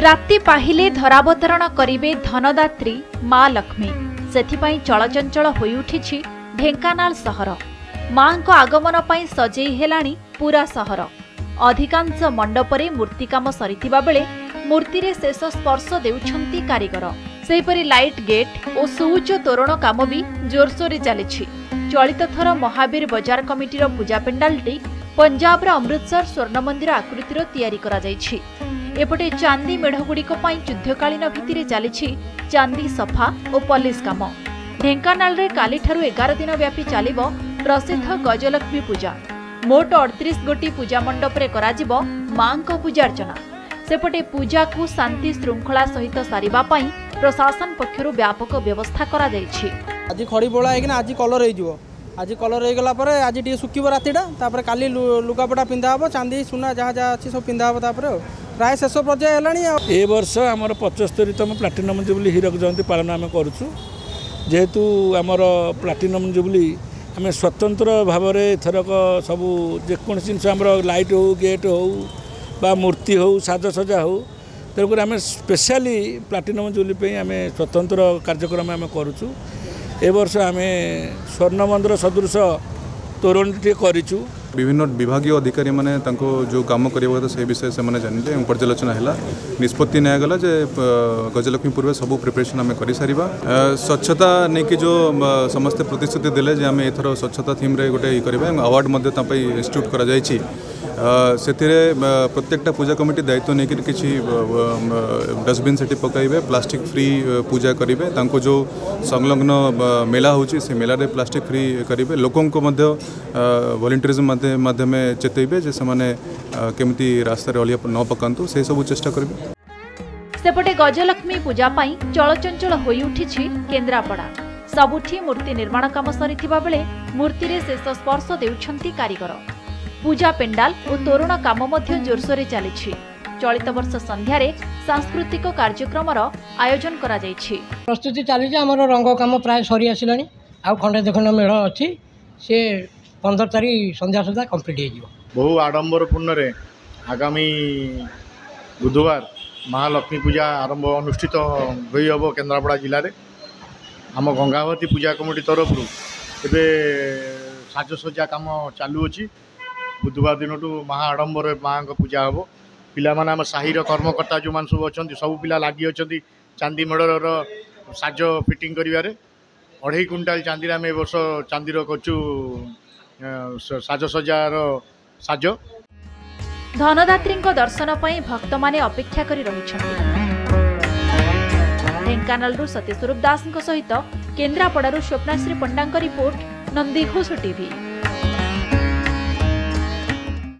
राति पाहिले धरावतरण करिवे धनदात्री माँ लक्ष्मी सेथिपाई चलचंचल होई उठिछि ढेंकानाल सहर। माँको आगमन पाई सजेई हेलाणी पूरा सहर। अधिकांश मंडपरे मूर्तिकाम सरिथिबा बेले मूर्तिरे शेष स्पर्श देउछंती कारीगर। सेहिपरि लाइट गेट और सुउच्च तोरण काम भी जोरसोरे चलिछि। चलित थर महावीर बजार कमिटीर पूजा पेंडालटी पंजाबर अमृतसर स्वर्ण मंदिर आकृतिर तैयारी करा जायछि। एपटे चांदी मेढ़गुड़िक युद्धकालीन भित्तिरे चलिछि चांदी सफा और पॉलिश काम। ढेंकानाल रे काली ठारु 11 दिन व्यापी चलिबो प्रसिद्ध गजलक्ष्मी पूजा। मोट 38 गोटी पूजा मंडपरे कराजिबो मांको पूजार्चना। सेपटे पूजा को शांति श्रृंखला सहित सारिबा पई प्रशासन पक्षरु व्यापक व्यवस्था करा जायछि। आज खड़ी बोला है कि आज कलर हो आज कलर हो गला पर आज टी सुखिब रातिटा तापर काली लुगापटा पिंधा हम चांदी सुना जहाँ जहाँ अच्छी सब पिंधा हम तापर प्राय शेष पर्याय है। ए वर्ष आमर 75तम प्लाटिनम जुबली हीरक जयंती पालन आम करूँ। जेहेतु आमर प्लाटिनम जुबली आम स्वतंत्र भाव में एथरक सबू जेको जिनस आम लाइट हो गेट हो बा मूर्ति हो साजसजा हो तेणुक आम स्पेशली प्लाटिनम जुबली आम स्वतंत्र कार्यक्रम आम करूँ। ए वर्ष आम स्वर्ण मंदिर सदृश तोरणटी करूँ। विभिन्न विभागीय अधिकारी माने जो काम करवा से विषय से जानिले पर्यालोचना है निष्पत्ति निगला जे गजलक्ष्मी पूर्व सबू प्रिपरेशन आम कर सारिबा। स्वच्छता नहीं कि जो समस्ते प्रतिश्रुति देले जे आम एथर स्वच्छता थीम रे गोटे करबा अवार्ड मध्य इंस्टीट्यूट करा जायछि। सेथिरे प्रत्येकटा पूजा कमिटी दायित्व नहीं कि किसी डस्टबिन सेठी पकाइबे प्लास्टिक फ्री पूजा करेंगे। तांको जो संलग्न मेला होची से मेला रे प्लास्टिक फ्री करेंगे। लोकों को मध्य वॉलंटियरिज्म माध्यम चेतइबे जे समाने केमती रास्ता रे अलिया न पकांतु से सब चेष्टा करिबे। सेपटे गजलक्ष्मी पूजा पाई चलचंचल होई उठिछि केन्द्रापड़ा। सबुठी मूर्ति निर्माण काम सरिथिबा बेले मूर्ति रे शेष स्पर्श देउछंती कारीगर। पूजा पेंडाल और तोरण काम मध्य जोरसोरे चलिछि। चलित वर्ष संध्यारे सांस्कृतिक कार्यक्रमर आयोजन करा जायछि। प्रस्तुति चली आमर रंग काम प्राय सरी आसिलानी आउ खंडे देखंड मेढ़ अछि से 15 तारीख संध्या सुधा कंप्लीट हो। बहु आडंबरपूर्ण रे आगामी बुधवार महालक्ष्मी पूजा आरंभ अनुष्ठित होई हबो केन्द्रापड़ा जिले में। आम गंगावती पूजा कमिटी तरफ एबे साजसज्जा काम चालू अछि। बुधवार दिन महा आडंबर माँ को पूजा हम। पिला माने आम साहिर कर्मकर्ता जो मान सब अच्छा सब पिला लगी अच्छा चांदी मेढ़र साज फिटिंग करिवारे 2.5 क्विंटाल चांदी आम ए वर्ष चांदीर करचु साजसजार साज। धनदात्री दर्शन पाई भक्त माने अपेक्षा करी रहिछन्ति। ढेंकानालरू सतीश स्वरूप दास सहित केन्द्रापड़ारू स्वप्नाश्री पंडा रिपोर्ट नंदीघोष टीवी।